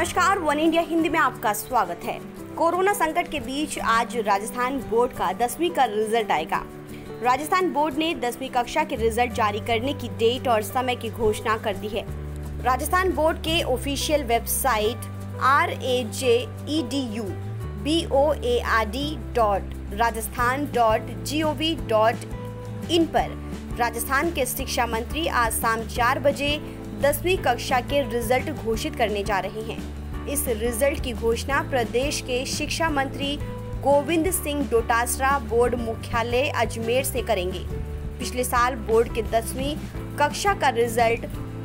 नमस्कार, one India Hindi में आपका स्वागत है। कोरोना संकट के बीच आज राजस्थान बोर्ड का 10वीं का रिजल्ट आएगा। राजस्थान बोर्ड ने 10वीं कक्षा के रिजल्ट जारी करने की डेट और समय की घोषणा कर दी है। राजस्था't बोर्ड के ऑफिशियल वेबसाइट rajeedu.board.rajasthan.gov.in पर राजस्थान के शिक्षा मंत्री आज शाम 4 बजे 10वीं कक्षा के रिजल्ट घोषित करने जा रहे हैं। इस रिजल्ट की घोषणा प्रदेश के शिक्षा मंत्री गोविंद सिंह डोटासरा बोर्ड मुख्यालय अजमेर से करेंगे। पिछले साल बोर्ड के 10वीं कक्षा का रिजल्ट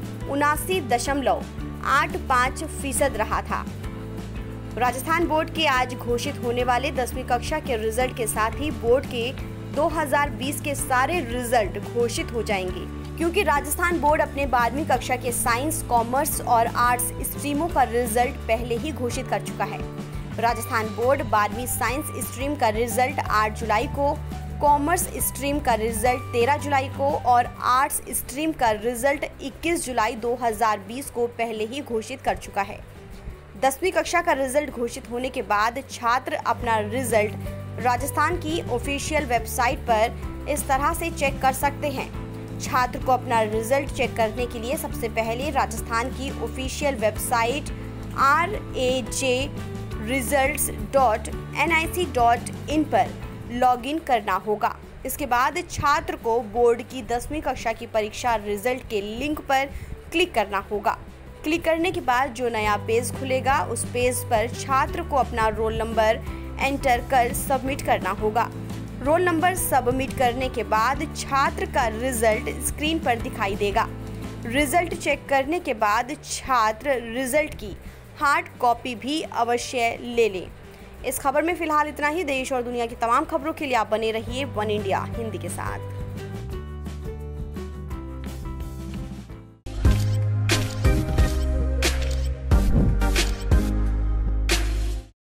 79.85% रहा था। राजस्थान बोर्ड के आज घोषित होने वाले 10वीं कक्षा के रिजल्ट के साथ ही बोर्ड के 2020 के सारे रिजल्ट घोषित हो जाएंगे, क्योंकि राजस्थान बोर्ड अपने 12वीं कक्षा के साइंस, कॉमर्स और आर्ट्स स्ट्रीमों का रिजल्ट पहले ही घोषित कर चुका है। राजस्थान बोर्ड 12वीं साइंस स्ट्रीम का रिजल्ट 8 जुलाई को, कॉमर्स स्ट्रीम का रिजल्ट 13 जुलाई को और आर्ट्स स्ट्रीम का रिजल्ट 21 जुलाई 2020 को पहले ही घोषित कर चुका है। 10वीं कक्षा का रिजल्ट घोषित होने के बाद छात्र अपना रिजल्ट राजस्थान की ऑफिशियल वेबसाइट पर इस तरह से चेक कर सकते हैं। छात्र को अपना रिजल्ट चेक करने के लिए सबसे पहले राजस्थान की ऑफिशियल वेबसाइट rajeedu.nic.in पर लॉगिन करना होगा। इसके बाद छात्र को बोर्ड की 10वीं कक्षा की परीक्षा रिजल्ट के लिंक पर क्लिक करना होगा। क्लिक करने के बाद जो नया पेज खुलेगा, उस पेज पर छात्र को अपना रोल नंबर एंटर कर सबमिट करना होगा। रोल नंबर सबमिट करने के बाद छात्र का रिजल्ट स्क्रीन पर दिखाई देगा। रिजल्ट चेक करने के बाद छात्र रिजल्ट की हार्ड कॉपी भी अवश्य ले लें। इस खबर में फिलहाल इतना ही। देश और दुनिया की तमाम खबरों के लिए आप बने रहिए वन इंडिया हिंदी के साथ।